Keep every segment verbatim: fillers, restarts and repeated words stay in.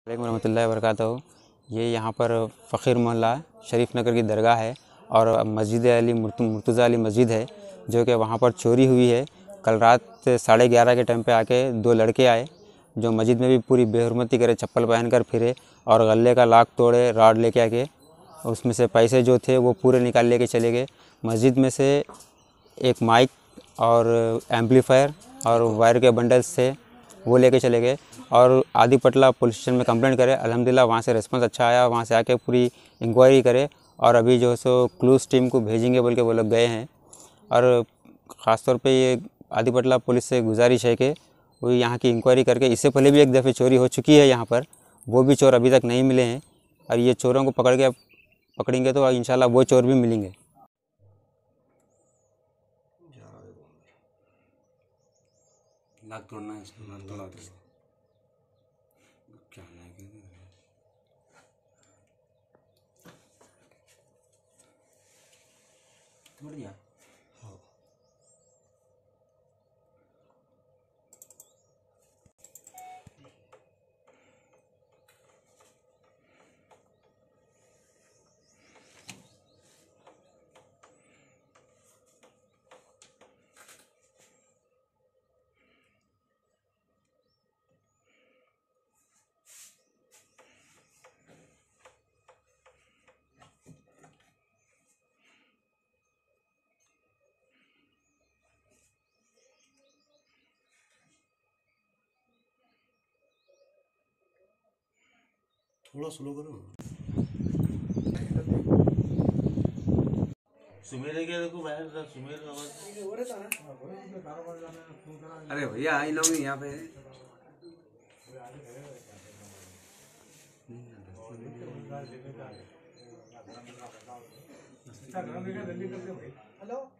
वालेकुम रहमतुल्लाहि व बरकातहू। ये यहाँ पर फ़कीर मोहल्ला शरीफ नगर की दरगाह है और मस्जिद अली मुर्तज़ा अली मस्जिद है, जो कि वहाँ पर चोरी हुई है। कल रात साढ़े ग्यारह के टाइम पे आके दो लड़के आए, जो मस्जिद में भी पूरी बेहुरमती करे, चप्पल पहन कर फिरे और गले का लाक तोड़े, राड लेके आके उसमें से पैसे जो थे वो पूरे निकाल लेके चले गए। मस्जिद में से एक माइक और एम्पलीफायर और वायर के बंडल्स थे, वो लेके चले गए और आदि पटला पुलिस स्टेशन में कंप्लेंट करे। अल्हम्दुलिल्लाह वहाँ से रिस्पांस अच्छा आया, वहाँ से आके पूरी इंक्वायरी करे और अभी जो है सो क्लूज़ टीम को भेजेंगे बोल के वो लोग गए हैं। और ख़ास तौर पे ये आदि पटला पुलिस से गुजारिश है कि वो यहाँ की इंक्वायरी करके, इससे पहले भी एक दफ़े चोरी हो चुकी है यहाँ पर, वो भी चोर अभी तक नहीं मिले हैं और ये चोरों को पकड़ के पकड़ेंगे तो इंशाल्लाह वो चोर भी मिलेंगे। लाख तोड़ना है, इसको लाख तोड़ा दो। क्या है कि तोड़ दिया। हाँ। थोड़ा स्लो करो। सुमेर के देखो बाहर का सुमेर का आवाज। अरे भैया आई लोग यहाँ पे हेलो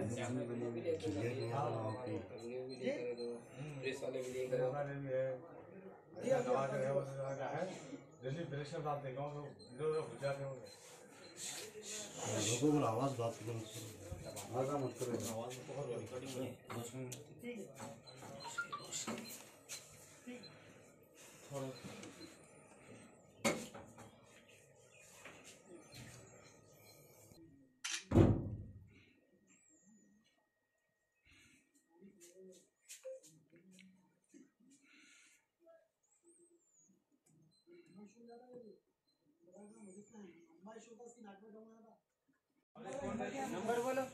दिल्ली प्रेशर बात देखा हूँ इधर उधर घुस जाते होंगे। लोगों को आवाज़ बात करो, आवाज़ मत करो, आवाज़ बहुत नंबर बोलो।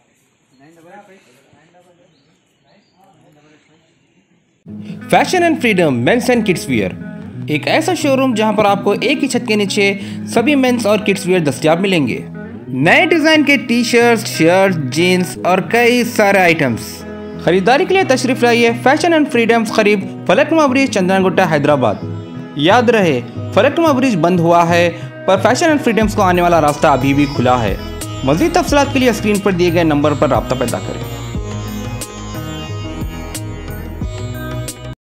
Fashion and freedom mens and kids wear, एक ऐसा शोरूम जहां पर आपको एक ही छत के नीचे सभी मेंस और किड्स वियर दस्तयाब मिलेंगे। नए डिजाइन के टी शर्ट, शर्ट, जीन्स और कई सारे आइटम्स खरीदारी के लिए तशरीफ लाइए फैशन एंड फ्रीडम, करीब फलकनुमा ब्रिज, चंदनगुट्टा, हैदराबाद। याद रहे, फलकनुमा ब्रिज बंद हुआ है पर फैशन एंड फ्रीडम्स को आने वाला रास्ता अभी भी खुला है। मज़ीद तफ़सीलात के लिए स्क्रीन पर दिए गए नंबर पर राब्ता पैदा करें।